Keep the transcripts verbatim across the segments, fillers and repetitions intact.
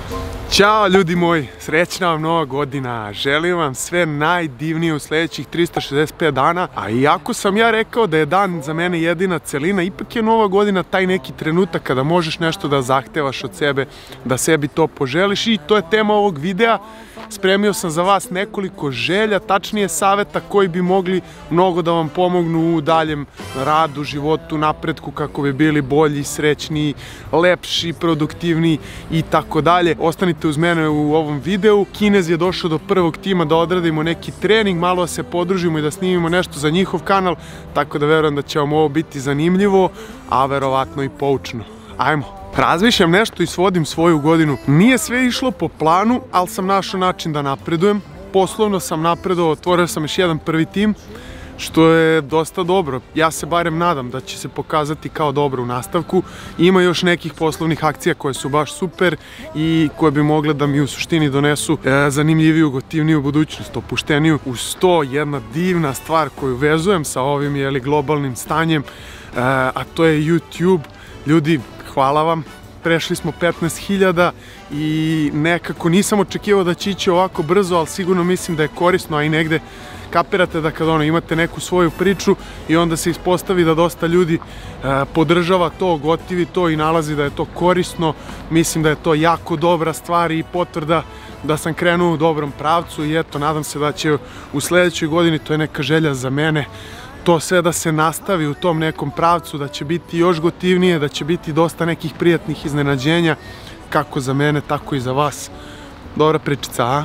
Ćao ljudi moji, srećna vam nova godina, želim vam sve najdivnije u sljedećih trista šezdeset pet dana, a iako sam ja rekao da je dan za mene jedina celina, ipak je nova godina taj neki trenutak kada možeš nešto da zahtevaš od sebe, da sebi to poželiš i to je tema ovog videa. Spremio sam za vas nekoliko želja, tačnije saveta koji bi mogli mnogo da vam pomognu u daljem radu, životu, napretku, kako bi bili bolji, srećniji, lepši, produktivniji i tako dalje. Ostanite uz mene u ovom videu. Kinez je došao do prvog tima da odradimo neki trening, malo se podružimo i da snimimo nešto za njihov kanal, tako da verujem da će vam ovo biti zanimljivo, a verovatno i poučno. Ajmo! Razmišljam nešto i svodim svoju godinu. Nije sve išlo po planu, ali sam našao način da napredujem. Poslovno sam napredovao, otvorio sam još jedan prvi tim, što je dosta dobro. Ja se barem nadam da će se pokazati kao dobro u nastavku. Ima još nekih poslovnih akcija koje su baš super i koje bi mogle da mi u suštini donesu e, zanimljiviju, gotivniju budućnost, opušteniju. Uz to jedna divna stvar koju vezujem sa ovim jeli, globalnim stanjem, e, a to je YouTube. Ljudi, hvala vam, prešli smo petnaest hiljada i nekako nisam očekivao da će ići ovako brzo, ali sigurno mislim da je korisno, a i negde kapirate da kad ono imate neku svoju priču i onda se ispostavi da dosta ljudi e, podržava to, gotivi to i nalazi da je to korisno. Mislim da je to jako dobra stvar i potvrda da sam krenuo u dobrom pravcu i eto, nadam se da će u sljedećoj godini, to je neka želja za mene, to sve da se nastavi u tom nekom pravcu, da će biti još gotivnije, da će biti dosta nekih prijatnih iznenađenja, kako za mene, tako i za vas. Dobra pričica, a?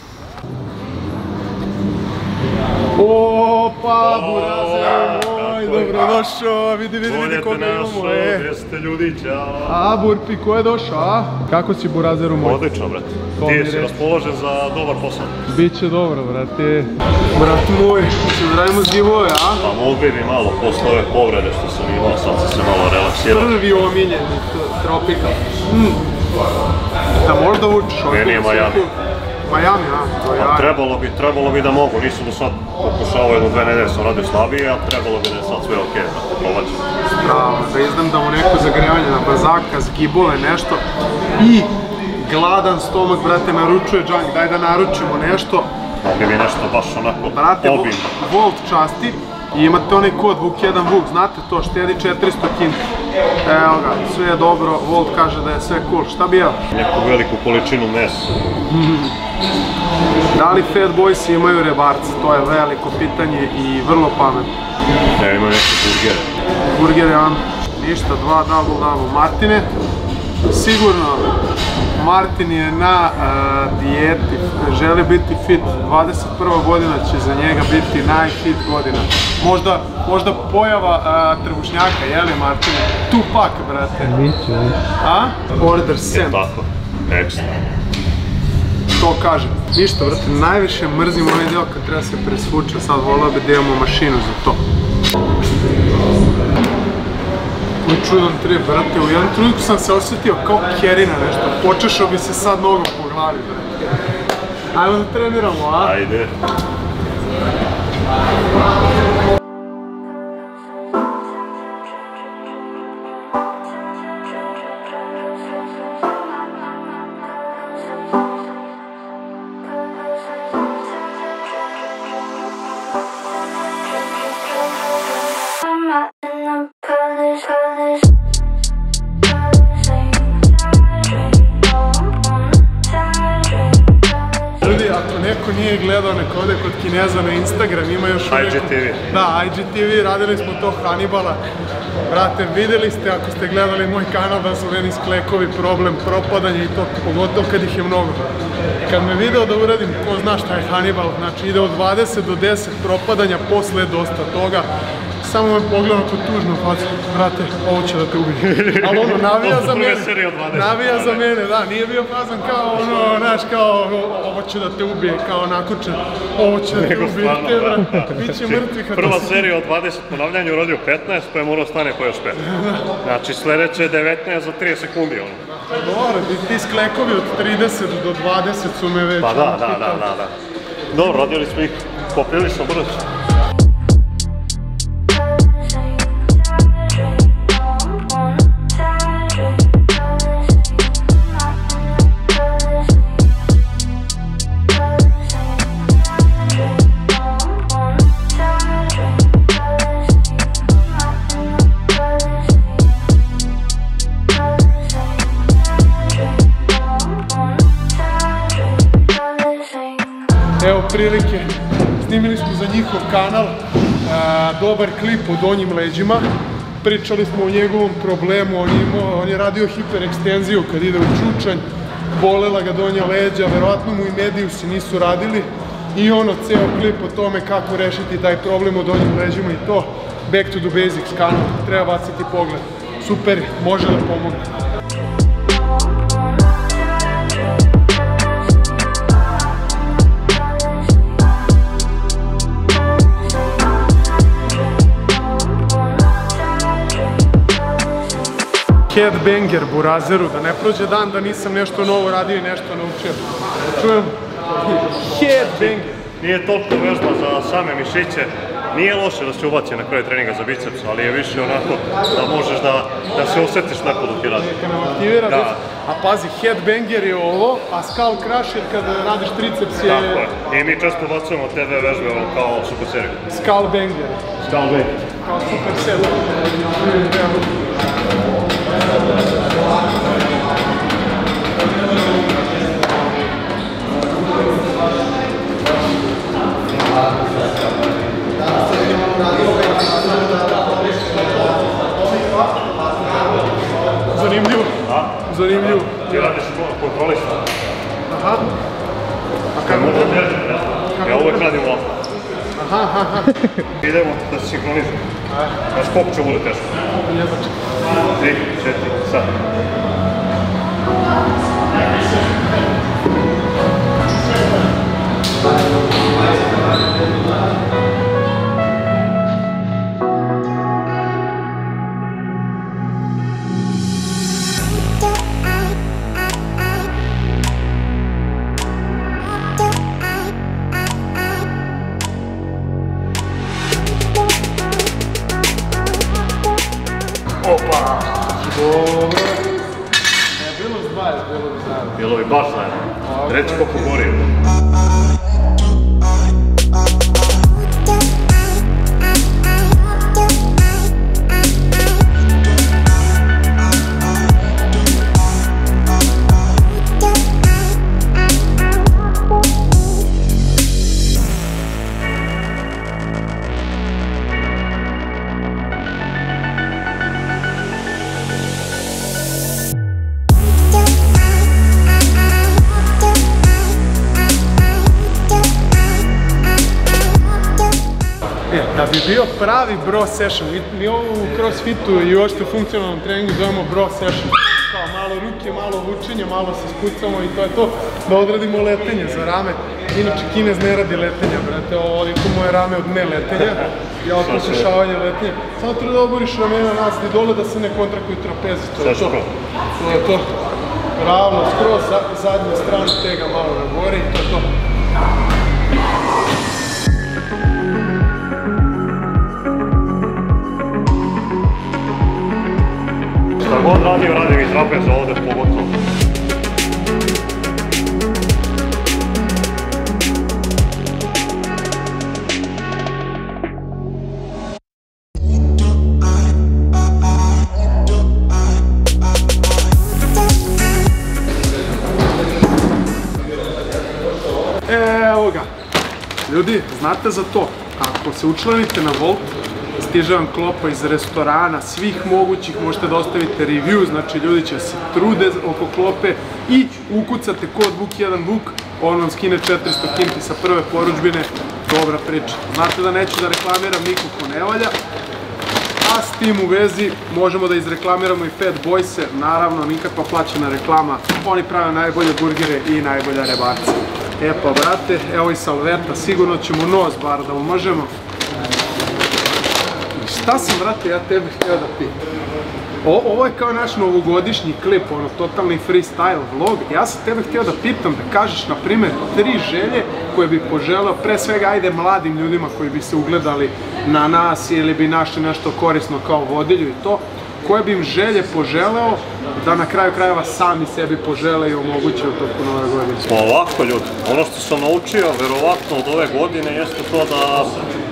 Opa, burazer moj, dobrodošao, vidi, vidi, vidi koga imamo, e. Gdje ste ljudi, čao. A, Burpi, ko je došao, a? Kako si, burazeru moj? Odlično, brate. Ti si raspoložen za dobar posao. Biće dobro, brate. Brat moj, se zdravimo s giveaway, a? Pa mobi mi malo posle ove povrede što sam imao, sad sam se malo relaksirao. Prvi omiljeni, tropikal. Da možda učiš ovdje? Meni je Miami. Miami, a? Trebalo bi, trebalo bi da mogu, nisam do sad pokušao jedno dve nedelje, sam radio slabije, a trebalo bi da je sad sve okej, brate, probat ću. Bravo, da izdam da mu neko zagrevanje na bazaka, zgibove, nešto. I gladan stomak, brate, naručuje Džang, daj da naručimo nešto. Mogu mi nešto baš onako brate, obimno. Volt časti i imate onaj kod Vuk jedan Vuk, znate to, štedi četiristo kinti. Evo ga, sve je dobro, Volt kaže da je sve cool, šta bi jeo? Neku veliku količinu mesa. Da li Fat Boysi imaju rebarce? To je veliko pitanje i vrlo pametno. Ne, imaju neke burgere. Burgere, a? Ništa, dva double double. Martine, sigurno Martin je na uh, dijeti, želi biti fit, dvadeset prva godina će za njega biti najfit godina. Možda, možda pojava uh, trbušnjaka, jeli Martine? Tupak, brate. Biće, a? Order sent. Je tako, ekstra. To kažem. Ništa, brate, najviše mrzim onaj deo kad treba se presvuče, sad volao bi da imamo mašinu za to. Koji čudan trip, brate, u jednom trenutku sam se osjetio kao Kerina nešto, počešao bi se sad nogom po glavi, brate. Ajmo da treniramo, a? Ajde. Ljudi, ako neko nije gledao, neko ode kod Kineza na Instagram, ima još uvijek... I G T V. Da, I G T V, radili smo to Hannibala. Brate, vidjeli ste, ako ste gledali moj kanal, da su meni sklekovi problem, propadanje i to, pogotovo kad ih je mnogo. Kad me video da uradim, ko zna šta je Hannibal, znači ide od dvadeset do deset propadanja, posle dosta toga. Samo me pogledam kod tužno facu, brate, ovo će da te ubije. Ali ono, navija za mene, navija za mene, da, nije bio fazan kao ono, znaš, kao ovo će da te ubije, kao nakučen, ovo će da te ubije, te brate, bit će mrtvi kad to Prva se... serija od dvadeset ponavljanja uradio petnaest, pa je morao stane po još pet. Znači sljedeće je devetnaest za trideset sekundi, ono. Dobro, ti sklekovi od trideset do dvadeset su me već... Pa da, da, da, da, da. Dobro, radili smo ih poprilično brzo. prilike, snimili smo za njihov kanal dobar klip o donjim leđima. Pričali smo o njegovom problemu, on je, imao, on je radio hiperekstenziju kad ide u čučanj, bolela ga donja leđa, verovatno mu i medijusi nisu radili i ono, ceo klip o tome kako rešiti taj problem o donjim leđima i to. Back to the basics kanal, treba baciti pogled. Super, može da pomogne. Headbanger burazeru, da ne prođe dan da nisam nešto novo radio i nešto naučio. Čujem? Headbanger. Nije toliko vežba za same mišiće, nije loše da se ubaci na kraju treninga za biceps, ali je više onako da možeš da se osjetiš lepo dok je radi. Neka nam aktivira, a pazi, headbanger je ovo, a skull crusher kada radiš triceps je... Tako je, i mi često bacujemo te dve vežbe kao super seriju. Skull banger. Skull banger. Kao super seriju. Zanimljivo. Zanimljivo. Ti radiš kontrolišta. Aha. A kako možda težem, ja? Ja uvek radim ovako. Aha, aha. Idemo da se sinhronizujemo. A skok će bude teško. Jebače. Tri, četiri, sad. Opa! Dobro. Ne, bilo bi dvadeset, bilo bi zajedno. Bilo bi baš zajedno. Reći koliko gori. Da bi bio pravi bro session, mi ovo u crossfitu i uopšte u funkcionalnom treningu zovemo bro session. Kao malo ruke, malo vučenja, malo se spucamo i to je to. Da odradimo letenje za rame. Inače, Kinez ne radi letenja, brate, ovoliko moje rame od ne letenja. Ja od poslušavanja letenja. Samo treba da oboriš ramena nazad i dole da se ne kontrakuju trapezi, to je to. To je to. Ravno, skroz zadnju stranu tega malo na gore i to je to. Šta god radio, radim i trapeza ovdje pogotovo. Evo ga. Ljudi, znate za to, ako se učlanite na Volt, stiže vam klopa iz restorana, svih mogućih, možete da ostavite review, znači ljudi će se trude oko klope i ukucate kod Vuk jedan Vuk, on vam skine četiristo kinti sa prve poručbine, dobra priča. Znate da neću da reklamiram nikog ko ne valja, a s tim u vezi možemo da izreklamiramo i Fat Boyse, naravno nikakva plaćena reklama, oni prave najbolje burgere i najbolja rebarca. E pa brate, evo i salveta, sigurno ćemo nos bar da umažemo. Šta sam, brate, ja tebe htio da pitam? Ovo je kao naš novogodišnji klip, ono, totalni freestyle vlog. Ja sam tebe htio da pitam, da kažeš, na primjer, tri želje koje bi poželeo, pre svega, ajde, mladim ljudima koji bi se ugledali na nas ili bi našli nešto korisno kao vodilju i to, koje bi im želje poželeo da na kraju krajeva sami sebi požele i omoguće u toku nove godine? Pa ovako ljudi, ono što sam naučio, verovatno od ove godine, jeste to da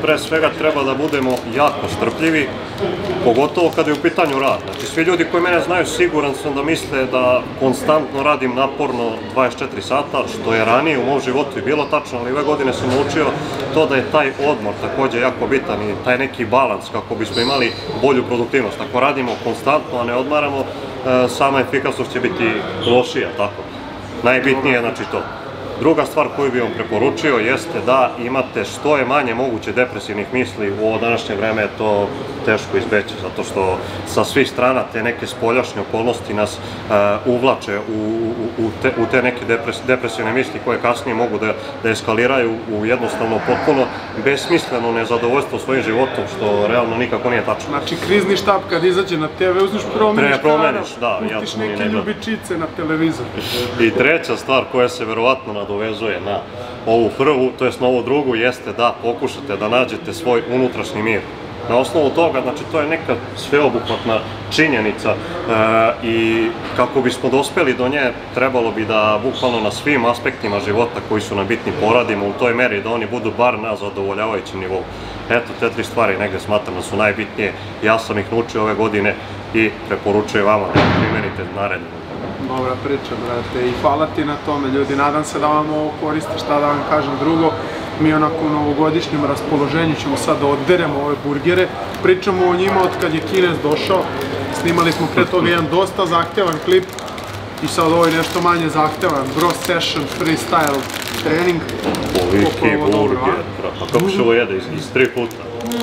pre svega treba da budemo jako strpljivi, pogotovo kada je u pitanju rad. Znači, svi ljudi koji mene znaju siguran sam da misle da konstantno radim naporno dvadeset četiri sata, što je ranije u mom životu i bilo tačno, ali ove godine sam naučio to da je taj odmor takođe jako bitan i taj neki balans kako bismo imali bolju produktivnost. Ako radimo konstantno, a ne odmaramo, sama efikasnost će biti lošija, tako. Najbitnije je znači to. Druga stvar koju bih vam preporučio jeste da imate što je manje moguće depresivnih misli. U ovo današnje vreme je to teško izbeći, zato što sa svih strana te neke spoljašnje okolnosti nas uvlače u te neke depresivne misli koje kasnije mogu da eskaliraju u jednostavno potpuno besmisleno nezadovoljstvo svojim životom, što realno nikako nije tačno. Znači, krizni štab kad izađe na te ve, uzmiš promeniš kanal, pustiš neke ljubičice na televizor. I treća stvar koja se verovatno nadovezuje na ovu prvu, to jest na ovu drugu, jeste da pokušate da nađete svoj unutrašnji mir. Na osnovu toga, znači, to je neka sveobuhvatna činjenica i kako bismo dospeli do nje, trebalo bi da bukvalno na svim aspektima života koji su nam bitni poradimo u toj meri da oni budu bar na zadovoljavajućem nivou. Eto, te tri stvari negde smatram da su najbitnije. Ja sam ih naučio ove godine i preporučujem vama da primenite naredno. Dobra priča, brate, i hvala ti na tome, ljudi, nadam se da vam ovo koristi, šta da vam kažem drugo. Mi onako u novogodišnjem raspoloženju ćemo sad da odderemo ove burgere, pričamo o njima od kad je Kinez došao, snimali smo pre toga jedan dosta zahtevan klip i sad ovo je nešto manje zahtevan, bro session, freestyle trening. Koliki burger, a kako se ovo jede, iz tri puta?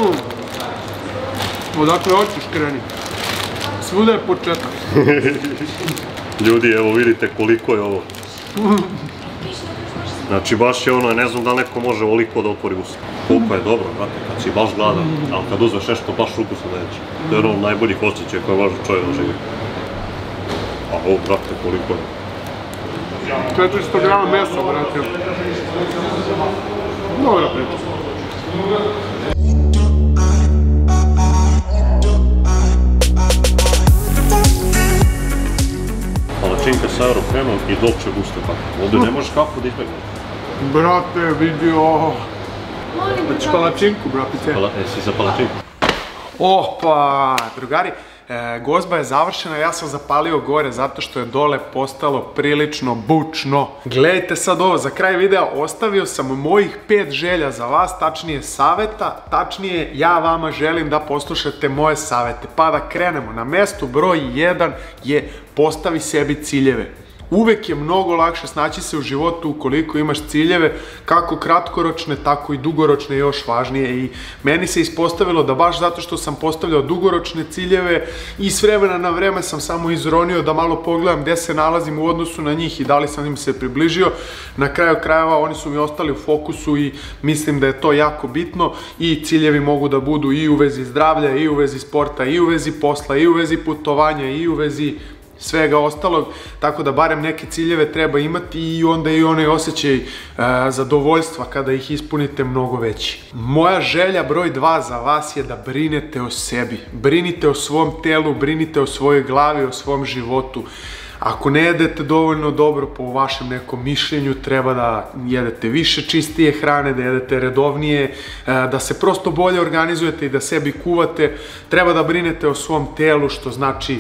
Odakle hoćeš kreni, svuda je početak. Ljudi, evo vidite koliko je ovo. Znači, baš je ono, ne znam da neko može ovoliko da otvori usta. Koliko je dobro, brate, kad si baš gladan, ali kad uzmeš nešto, baš ukusno da jeće. To je ono od najboljih osjećaja koje može čovjek da živi. A ovo, brate, koliko je. četiristo grama mesa, brate. Dobra priča. Palačinka sa aerokremom i Dolce Gusto kafu. Ovdje ne možeš kafu da izbegneš. Brate, vidio... Hoćeš palačinku, bratice? Jesi za palačinku? Opa, drugari, gozba je završena, ja sam zapalio gore zato što je dole postalo prilično bučno. Gledajte sad ovo, za kraj videa ostavio sam mojih pet želja za vas, tačnije saveta, tačnije ja vama želim da poslušate moje savete. Pa da krenemo, na mestu broj jedan je postavi sebi ciljeve. Uvek je mnogo lakše snaći se u životu ukoliko imaš ciljeve, kako kratkoročne, tako i dugoročne, još važnije. I meni se ispostavilo da baš zato što sam postavljao dugoročne ciljeve i s vremena na vreme sam samo izronio da malo pogledam gde se nalazim u odnosu na njih i da li sam im se približio. Na kraju krajeva oni su mi ostali u fokusu i mislim da je to jako bitno i ciljevi mogu da budu i u vezi zdravlja, i u vezi sporta, i u vezi posla, i u vezi putovanja, i u vezi svega ostalog, tako da barem neke ciljeve treba imati i onda i onaj osjećaj zadovoljstva kada ih ispunite mnogo veći. Moja želja broj dva za vas je da brinete o sebi, brinite o svom telu, brinite o svojoj glavi, o svom životu. Ako ne jedete dovoljno dobro po vašem nekom mišljenju, treba da jedete više čistije hrane, da jedete redovnije, da se prosto bolje organizujete i da sebi kuvate. Treba da brinete o svom telu, što znači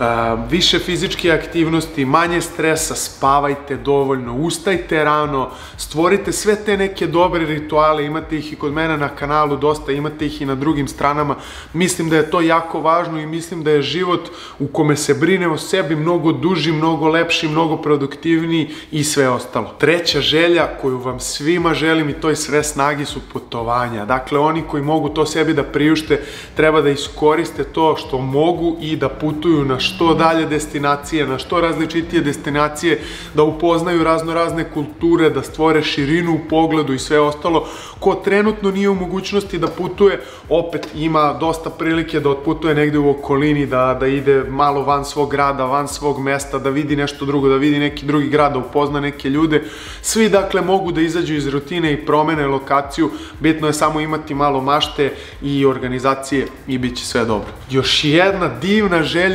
više fizičke aktivnosti, manje stresa, spavajte dovoljno, ustajte rano, stvorite sve te neke dobre rituale, imate ih i kod mene na kanalu dosta, imate ih i na drugim stranama. Mislim da je to jako važno i mislim da je život u kome se brine o sebi mnogo duži, mnogo lepši, mnogo produktivniji i sve ostalo. Treća želja koju vam svima želim i to je sve snagi su putovanja. Dakle, oni koji mogu to sebi da priušte, treba da iskoriste to što mogu i da putuju na što dalje destinacije, na što različitije destinacije, da upoznaju razno razne kulture, da stvore širinu u pogledu i sve ostalo. Ko trenutno nije u mogućnosti da putuje, opet ima dosta prilike da otputuje negde u okolini, da ide malo van svog grada, van svog mesta, da vidi nešto drugo, da vidi neki drugi grad, da upozna neke ljude. Svi dakle mogu da izađu iz rutine i promene lokaciju, bitno je samo imati malo mašte i organizacije i bit će sve dobro. Još jedna divna želja je razvijati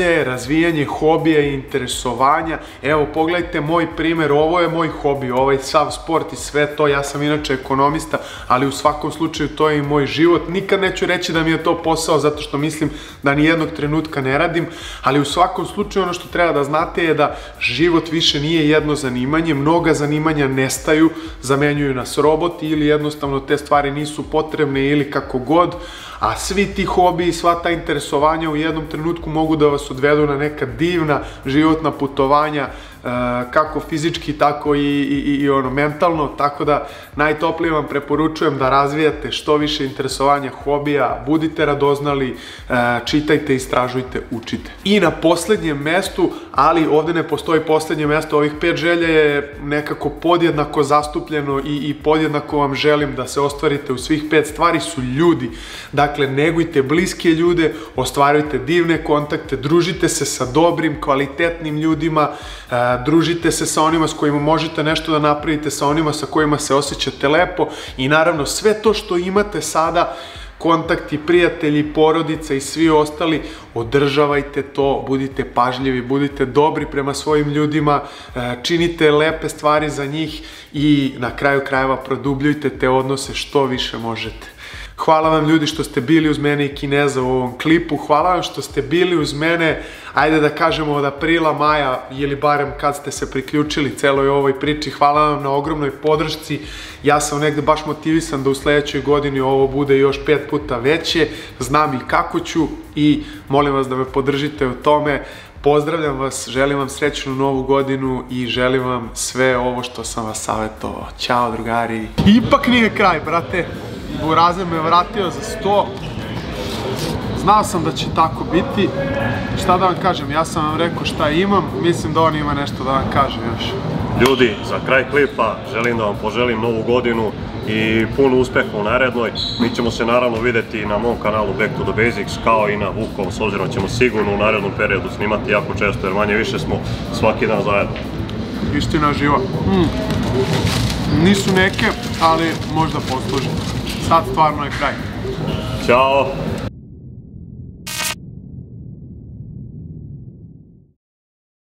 razvijanje hobija i interesovanja. Evo, pogledajte moj primer, ovo je moj hobi, ovaj sav sport i sve to, ja sam inače ekonomista, ali u svakom slučaju to je i moj život. Nikad neću reći da mi je to posao, zato što mislim da ni jednog trenutka ne radim, ali u svakom slučaju ono što treba da znate je da život više nije jedno zanimanje, mnoga zanimanja nestaju, zamenjuju nas roboti ili jednostavno te stvari nisu potrebne ili kako god, a svi ti hobi i sva ta interesovanja u jednom trenutku mogu da vas odvedu na neka divna životna putovanja, kako fizički, tako i ono mentalno, tako da najtoplije vam preporučujem da razvijate što više interesovanja, hobija, budite radoznali, čitajte, istražujte, učite. I na poslednjem mestu, ali ovde ne postoji poslednje mesto, ovih pet želja je nekako podjednako zastupljeno i podjednako vam želim da se ostvarite u svih pet stvari, su ljudi. Dakle, negujte bliske ljude, ostvarujte divne kontakte, družite se sa dobrim, kvalitetnim ljudima, družite se sa onima s kojima možete nešto da napravite, sa onima sa kojima se osjećate lepo i naravno sve to što imate sada, kontakti, prijatelji, porodica i svi ostali, održavajte to, budite pažljivi, budite dobri prema svojim ljudima, činite lepe stvari za njih i na kraju krajeva produbljujte te odnose što više možete. Hvala vam ljudi što ste bili uz mene i Kineza u ovom klipu, hvala vam što ste bili uz mene, ajde da kažemo od aprila, maja ili barem kad ste se priključili celoj ovoj priči, hvala vam na ogromnoj podršci, ja sam negde baš motivisan da u sledećoj godini ovo bude još pet puta veće, znam i kako ću i molim vas da me podržite u tome. Pozdravljam vas, želim vam srećnu novu godinu i želim vam sve ovo što sam vas savjetovao. Ćao drugari. Ipak nije kraj, brate. Burazer me vratio za sto. Znao sam da će tako biti. Šta da vam kažem, ja sam vam rekao šta imam, mislim da on ima nešto da vam kaže još. Ljudi, za kraj klipa želim da vam poželim novu godinu i puno uspeha u narednoj. Mi ćemo se naravno videti na mom kanalu Back to the Basics kao i na Vukovom, s obzirom ćemo sigurno u narednom periodu snimati jako često jer manje više smo svaki dan zajedno. Istina živa. Nisu neke, ali možda posluži. Sad stvarno je kraj. Ćao!